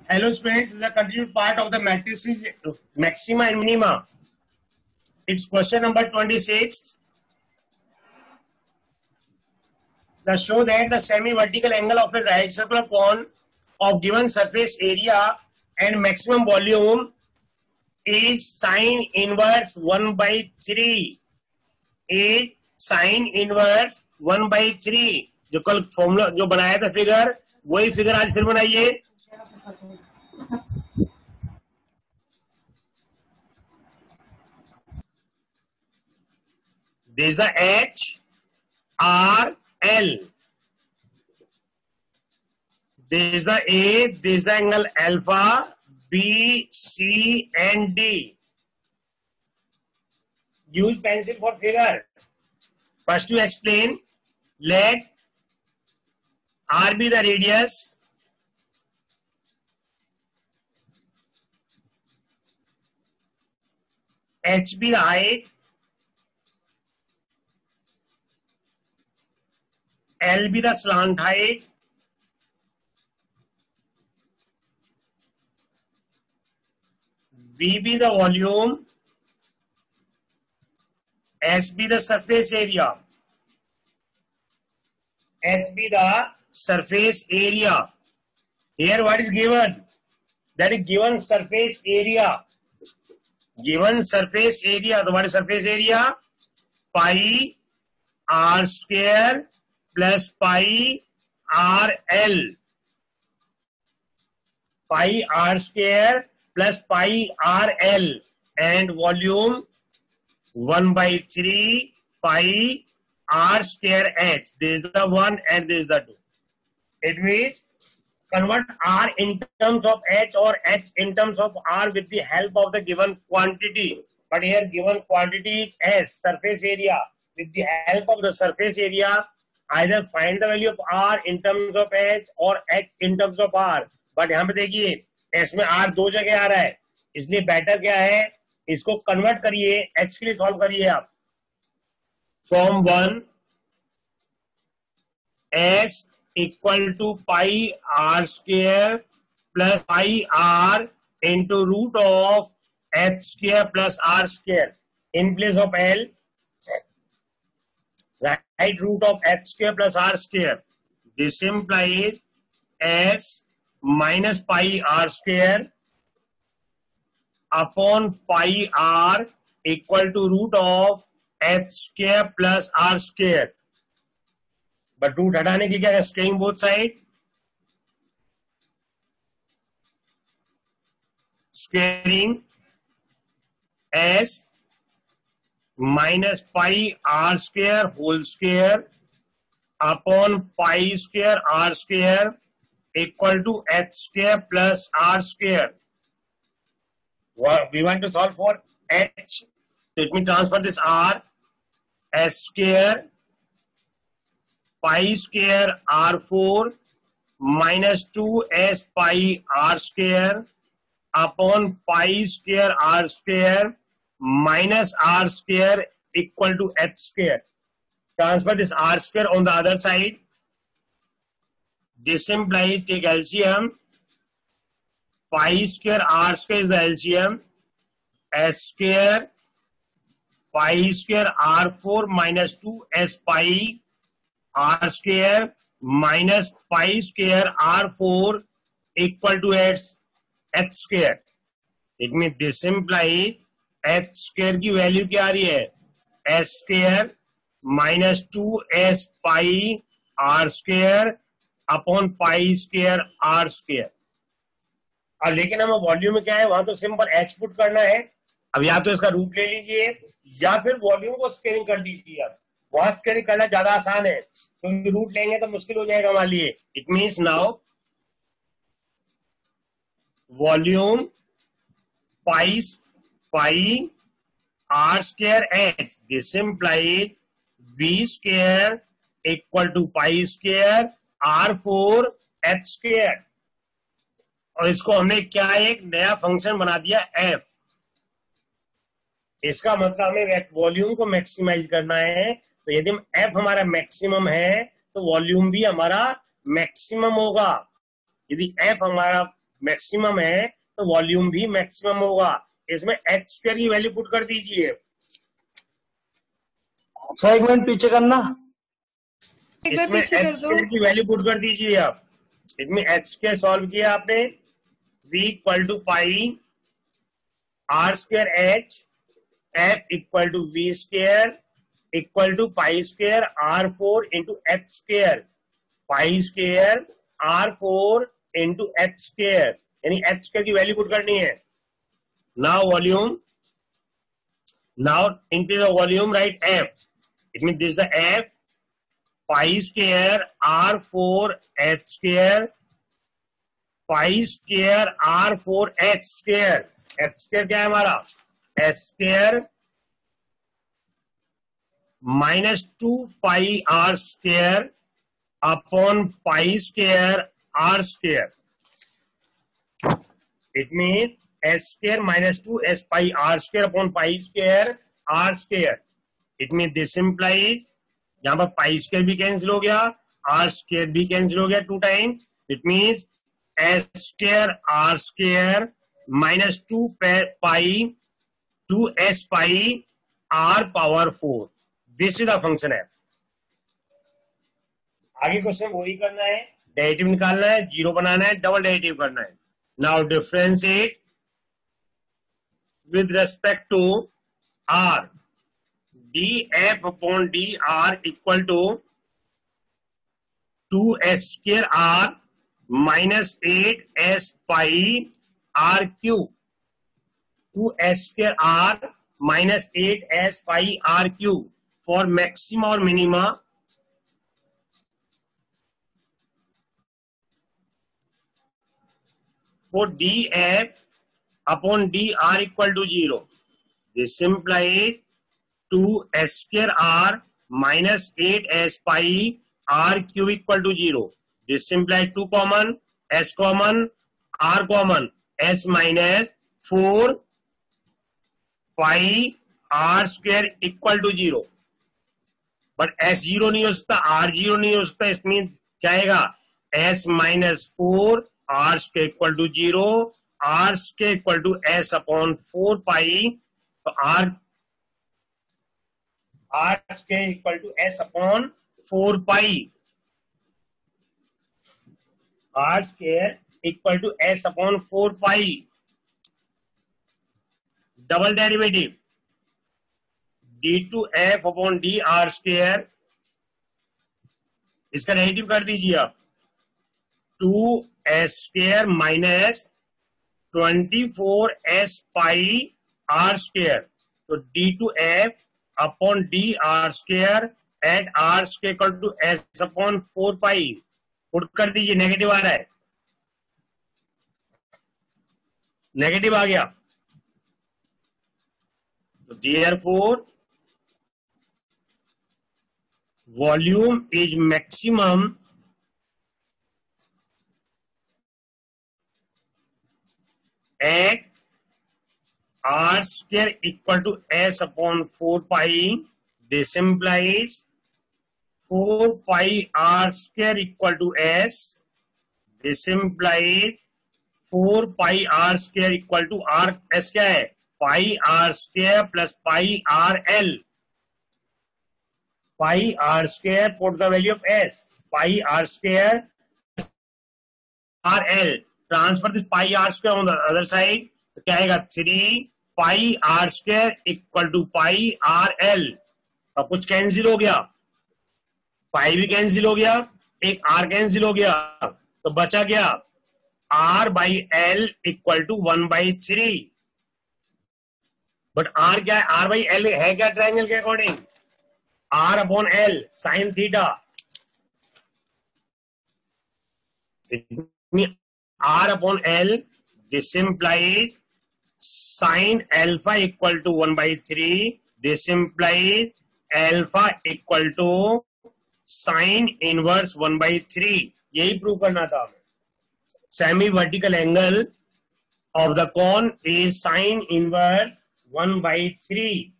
Hello students, this is a continued part of the matrices maxima and minima. It's question number 26. The show that the semi-vertical angle of a right circular cone of given surface area and maximum volume is sine inverse 1 by 3. Is sine inverse 1 by 3. जो कल formula जो बनाया था figure, वही figure आज फिर बनाइए. This is the H, R, L. This is the A, this is the angle alpha, B, C, and D. Use pencil for figure. First to explain, let R be the radius, H be the height, L be the slant height, V be the volume, S be the surface area. S be the surface area. Here what is given? That is given surface area. Given surface area. So what is surface area? Pi R square plus pi RL. Pi R square plus pi RL. And volume 1 by 3 pi R square H. This is the 1 and this is the 2. It means convert R in terms of H or H in terms of R with the help of the given quantity. But here given quantity is S, surface area. With the help of the surface area, either find the value of R in terms of H or H in terms of R. But यहाँ पे देखिए S में R दो जगह आ रहा है, इसलिए better क्या है, इसको कन्वर्ट करिए, H के लिए सॉल्व करिए आप. From 1 S equal to pi R square plus pi R into root of H square plus R square. In place of L, write root of H square plus R square. This implies S minus pi R square upon pi R equal to root of H square plus R square. But root हटाने की क्या है? Squaring both side. Squaring S minus pi R square whole square upon pi square R square equal to H square plus R square. We want to solve for H. Let me transfer this R. S square pi square R4 minus 2S pi R square upon pi square R square minus R square equal to H square. Transfer this R square on the other side. This implies take LCM. Pi square R square is the LCM. S square pi square R4 minus 2S pi R square minus pi square R4 equal to H square. It means this implies H square की value क्या आ रही है? S square minus 2S pi R square upon pi square R square. और लेकिन हमें volume में क्या है, वहां तो सिंपल H पुट करना है. अब या तो इसका रूट ले लीजिए या फिर वॉल्यूम को स्केलिंग कर दीजिए. अब वहां स्केलिंग करना ज्यादा आसान है, क्योंकि रूट लेंगे तो मुश्किल हो जाएगा हमारे लिए. It means now volume pi R square H. This implies V square equal to pi square R4 H square. और इसको हमने क्या एक नया फंक्शन बना दिया F. इसका मतलब हमें वॉल्यूम को मैक्सिमाइज करना है. तो यदि F हमारा मैक्सिमम है तो वॉल्यूम भी हमारा मैक्सिमम होगा. यदि F हमारा मैक्सिमम है तो वॉल्यूम भी मैक्सिमम होगा। इसमें एच स्क्वायर की वैल्यू पुट कर दीजिए। एक मिनट पीछे करना, इसमें एच स्क्वायर की वैल्यू पुट कर दीजिए आप। इसमें एच स्क्वायर सॉल्व किया आपने, v equal to pi R square H, F equal to V square equal to pi square R four into H square, pi square R four into H square, यानी H square की value put करनी है। Now volume, now increase the volume, right F, it mean this the F, pi square R four H square, pi square R four H square, H square क्या है हमारा, H square minus 2 pi R square upon pi square R square, it mean H square minus 2 S pi R square upon pi square R square, it mean this implies, यहां पर pi square भी cancel हो गया, are square भी cancel हो गया 2 times, it means S square R square minus 2 pi 2 S pi R power 4, this is the function है। आगे क्वेश्चन वही करना है, डेरिवेटिव निकालना है, जीरो बनाना है, डबल डेरिवेटिव करना है। Now differentiate with respect to R, D F upon D R equal to 2 S square R minus 8 S pi R cube, 2 S square R minus 8 S pi R cube for maxima और minima, for df upon dr equal to 0. This implies 2 s square r minus 8 s pi r cube equal to 0. This implies 2 common, s common, r common, s minus 4 pi r square equal to 0. But s 0 नहीं हो सकता, r 0 नहीं हो सकता, इसमें क्या आएगा, s minus 4 R square equal to 0, R square equal to S upon 4 pi, तो R square equal to S upon 4 pi, R square equal to S upon 4 pi, double derivative D two F upon D R square, इसका derivative कर दीजिए आप, 2 S square minus 24 S pi R square, तो D two F upon D R square at R square equal to S upon 4 pi, put कर दीजिए, negative आ रहा है, negative आ गया, तो therefore volume is maximum at r square equal to s upon 4 pi. This implies 4 pi r square equal to s. This implies 4 pi r square equal to r, s क्या है, pi r square plus pi r l, pi r square, put the value of s, pi r square r l, transfer this pi R square on the other side, तो क्या आएगा, 3 pi R square equal to pi R L, अब कुछ cancel हो गया, पाई भी cancel हो गया, एक आर कैंसिल हो गया, तो बचा गया R by L equal to 1/3, but R क्या है, आर बाई एल है क्या ट्रायंगल के according, R upon L sine theta, R upon L, this implies sin alpha equal to 1/3, this implies alpha equal to sin inverse 1/3, यही prove करना था हमें। Semi vertical angle of the cone is sin inverse 1/3,